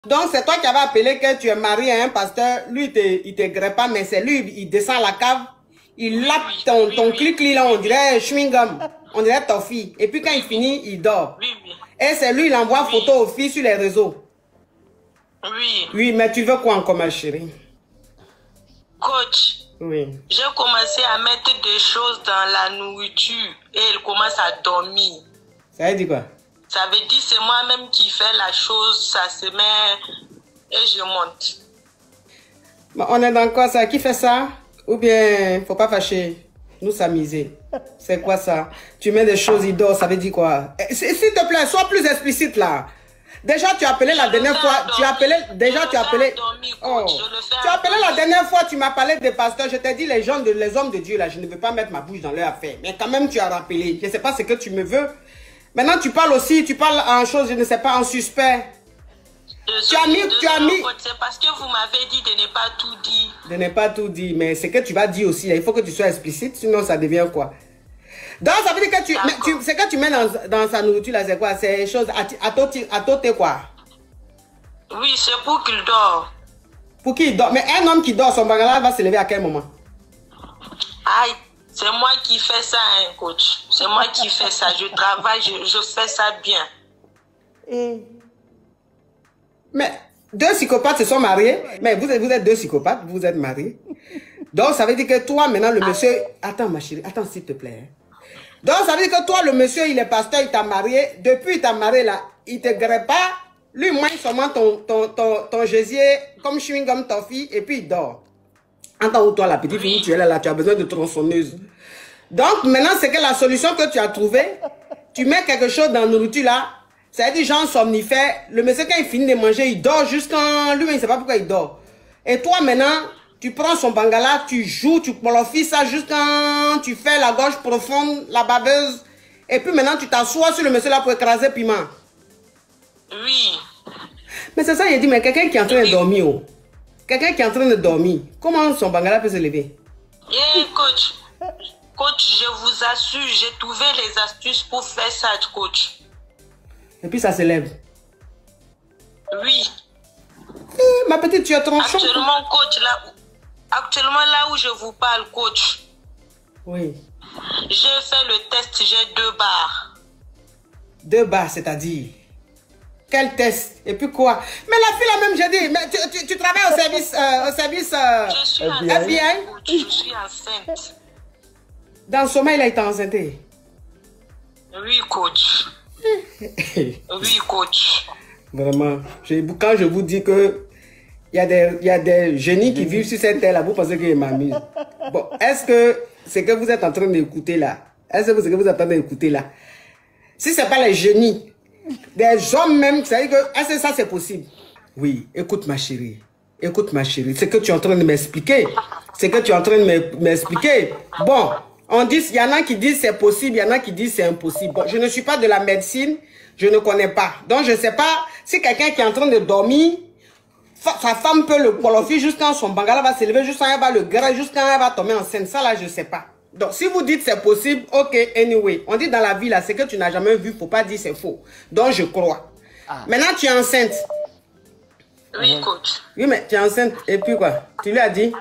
Donc, c'est toi qui avais appelé que tu es marié à un pasteur. Lui, il te greffe pas, mais c'est lui, il descend à la cave. Il lappe ton clic-clic là, on dirait chewing-gum. On dirait toffee. Et puis quand il finit, il dort. Et c'est lui, il envoie photo aux filles sur les réseaux. Oui. Oui, mais tu veux quoi encore, ma chérie? Coach. Oui. J'ai commencé à mettre des choses dans la nourriture et elle commence à dormir. Ça veut dire quoi? Ça veut dire c'est moi-même qui fais la chose, ça se met et je monte. Bon, on est dans quoi ça? Qui fait ça? Ou bien, faut pas fâcher, nous s'amuser. C'est quoi ça? Tu mets des choses, il dort, ça veut dire quoi? S'il te plaît, sois plus explicite là. Déjà, tu as appelé la dernière fois, tu as appelé, déjà tu as appelé, oh, tu as appelé la dernière fois, tu m'as parlé des pasteurs, je t'ai dit les hommes de Dieu là, je ne veux pas mettre ma bouche dans leur affaire. Mais quand même, tu as rappelé, je ne sais pas ce que tu me veux. Maintenant, tu parles aussi, tu parles en chose, je ne sais pas, en suspect. Tu as mis... C'est parce que vous m'avez dit de ne pas tout dire. De ne pas tout dire, mais ce que tu vas dire aussi, il faut que tu sois explicite, sinon ça devient quoi? Donc, ça veut dire que ce que tu mets dans sa nourriture, là, c'est quoi? C'est des choses à tôter, quoi? Oui, c'est pour qu'il dort. Pour qu'il dort? Mais un homme qui dort, son bagala va se lever à quel moment? Aïe, c'est moi qui fais ça, hein, coach. C'est moi qui fais ça. Je travaille, je fais ça bien. Mais deux psychopathes se sont mariés. Mais vous êtes deux psychopathes, vous êtes mariés. Donc, ça veut dire que toi, maintenant, le monsieur... Attends, ma chérie, attends, s'il te plaît. Donc, ça veut dire que toi, le monsieur, il est pasteur, il t'a marié. Depuis, il t'a marié, là, il te greffe pas. Lui, il mange seulement ton gésier, comme chewing comme toffee, et puis il dort. Attends, où toi, la petite fille, tu es là, tu as besoin de tronçonneuse. Donc, maintenant, c'est que la solution que tu as trouvée, tu mets quelque chose dans la nourriture, là. Ça veut dire, genre somnifère. Le monsieur, quand il finit de manger, il dort jusqu'en... Lui, il ne sait pas pourquoi il dort. Et toi, maintenant... Tu prends son bangala, tu joues, tu qualifies ça jusqu'à... Tu fais la gorge profonde, la baveuse. Et puis maintenant, tu t'assois sur le monsieur là pour écraser piment. Oui. Mais c'est ça, il dit, mais quelqu'un qui est en train de dormir. Oh. Quelqu'un qui est en train de dormir. Comment son bangala peut se lever? Coach. Coach, je vous assure, j'ai trouvé les astuces pour faire ça, coach. Et puis ça se lève. Oui. Ma petite, tu es tranchant. Actuellement, coach, actuellement, là où je vous parle, coach. Oui. J'ai fait le test, j'ai 2 barres. 2 barres, c'est-à-dire? Quel test? Et puis quoi? Mais la fille là même, j'ai dit, mais tu travailles au service je suis FBI? Je suis enceinte. Dans le sommeil, là, il t'a enceinte? Oui, coach. Oui, coach. Vraiment. Quand je vous dis que il y a des génies qui vivent sur cette terre-là, vous pensez qu'ils m'amusent. Bon, est-ce que ce que vous êtes en train d'écouter là, est-ce que ce que vous êtes en train d'écouter là, si ce n'est pas les génies, des hommes même, ça veut dire que, est-ce que ça c'est possible? Oui, écoute ma chérie. Écoute ma chérie, ce que tu es en train de m'expliquer, ce que tu es en train de m'expliquer. Bon, on dit, il y en a qui disent c'est possible, il y en a qui disent c'est impossible. Bon, je ne suis pas de la médecine, je ne connais pas. Donc je ne sais pas si quelqu'un qui est en train de dormir, sa femme peut le qualifier jusqu'à son bangala va s'élever, jusqu'à elle va le greffer, jusqu'à elle va tomber enceinte. Ça là, je ne sais pas. Donc si vous dites c'est possible, ok, anyway. On dit dans la vie là, ce que tu n'as jamais vu, il ne faut pas dire c'est faux. Donc je crois. Maintenant tu es enceinte. Oui, coach. Oui, mais tu es enceinte. Et puis quoi? Tu lui as dit?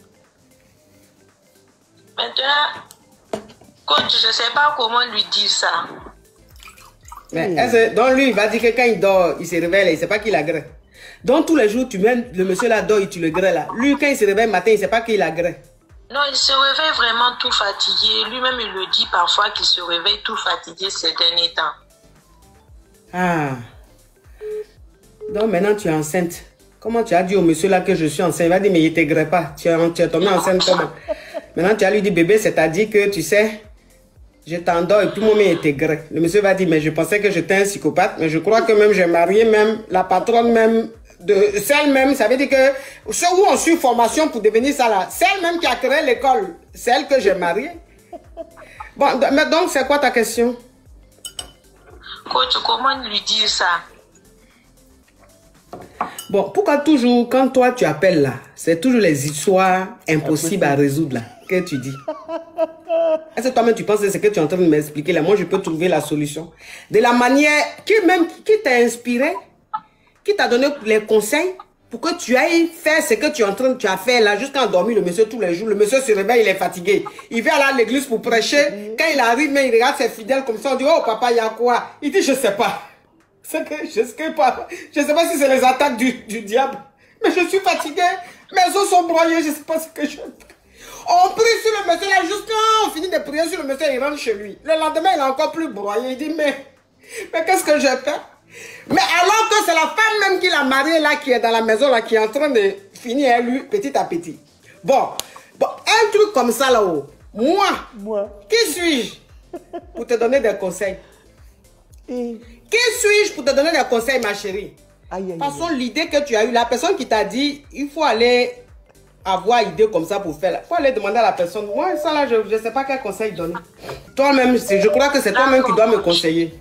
Maintenant, coach, je ne sais pas comment lui dire ça. Mais donc lui, il va dire que quand il dort, il se réveille, il ne sait pas qu'il a gré. Donc tous les jours, tu mets le monsieur là dort et tu le gré là. Lui, quand il se réveille le matin, il ne sait pas qu'il a gré. Non, il se réveille vraiment tout fatigué. Lui-même, il le dit parfois qu'il se réveille tout fatigué ces derniers temps. Ah. Donc maintenant, tu es enceinte. Comment tu as dit au monsieur là que je suis enceinte? Il va dire, mais il ne t'aigré pas. Tu es tombé enceinte comment? Maintenant, tu as lui dit, bébé, c'est-à-dire que tu sais, je t'endors et tout le monde est intégré. Le monsieur va dire, mais je pensais que j'étais un psychopathe, mais je crois que même j'ai marié même la patronne même de celle même, ça veut dire que ceux où on suit formation pour devenir ça là, celle même qui a créé l'école, celle que j'ai mariée. Bon, mais donc c'est quoi ta question? Coach, comment lui dire ça? Bon, pourquoi toujours, quand toi tu appelles là, c'est toujours les histoires impossibles à résoudre là, que tu dis? Est-ce que toi-même tu penses que ce que tu es en train de m'expliquer là, moi je peux trouver la solution? De la manière, qui t'a inspiré? qui t'a donné les conseils pour que tu ailles faire ce que tu as fait là, jusqu'à endormir le monsieur tous les jours. Le monsieur se réveille, il est fatigué. Il vient à l'église pour prêcher. Quand il arrive, mais il regarde ses fidèles comme ça, on dit, oh papa, il y a quoi? Il dit, je sais pas. Je sais pas si c'est les attaques du diable. Mais je suis fatigué. Mes os sont broyés, je sais pas ce que je fais. On prie sur le monsieur là, juste quand on finit de prier sur le monsieur, il rentre chez lui. Le lendemain, il est encore plus broyé. Il dit, mais qu'est-ce que je fais? Mais alors que c'est la femme même qui l'a marié là, qui est dans la maison là, qui est en train de finir lui petit à petit. Bon, un truc comme ça là-haut, moi, qui suis-je pour te donner des conseils? Qui suis-je pour te donner des conseils, ma chérie? De toute façon, l'idée que tu as eue, la personne qui t'a dit, il faut aller avoir idée comme ça pour faire. Il faut aller demander à la personne. Moi, ça là, je ne sais pas quel conseil donner. Toi-même, je crois que c'est toi-même qui dois me conseiller.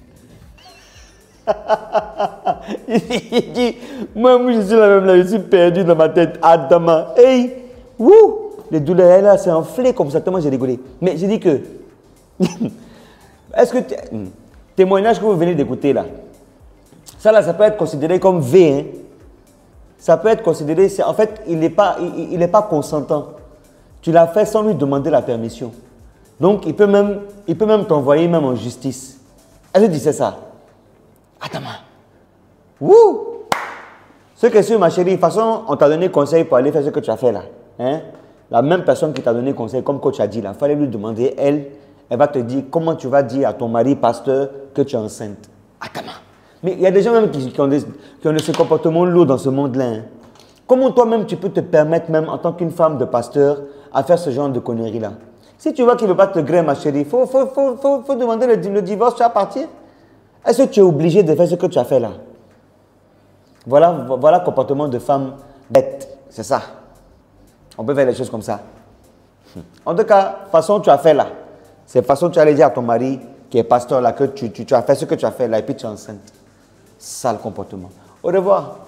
Il dit, moi, je suis là même là, je suis perdu dans ma tête. Adama, hey, wouh, les douleurs là, c'est enflé comme ça, tellement j'ai rigolé. Mais j'ai dit que, est-ce que, témoignage que vous venez d'écouter là, ça là, ça peut être considéré comme V, hein? Ça peut être considéré, en fait, il n'est pas consentant. Tu l'as fait sans lui demander la permission. Donc, il peut même t'envoyer même en justice. Est-ce que tu sais ça? Attends, wouh! Ce que c'est, ma chérie, de toute façon, on t'a donné conseil pour aller faire ce que tu as fait là. Hein? La même personne qui t'a donné conseil, comme coach a dit là, il fallait lui demander, elle va te dire comment tu vas dire à ton mari, pasteur, que tu es enceinte. Attends, mais il y a des gens même qui ont ce comportement lourd dans ce monde-là. Hein? Comment toi-même tu peux te permettre, même en tant qu'une femme de pasteur, à faire ce genre de conneries là? Si tu vois qu'il ne veut pas te griller, ma chérie, il faut demander le divorce, tu vas partir. Est-ce que tu es obligé de faire ce que tu as fait là? Voilà le comportement de femme bête. C'est ça. On peut faire des choses comme ça. En tout cas, façon tu as fait là. C'est façon tu allais dire à ton mari qui est pasteur là que tu as fait ce que tu as fait là et puis tu es enceinte. Ça le comportement. Au revoir.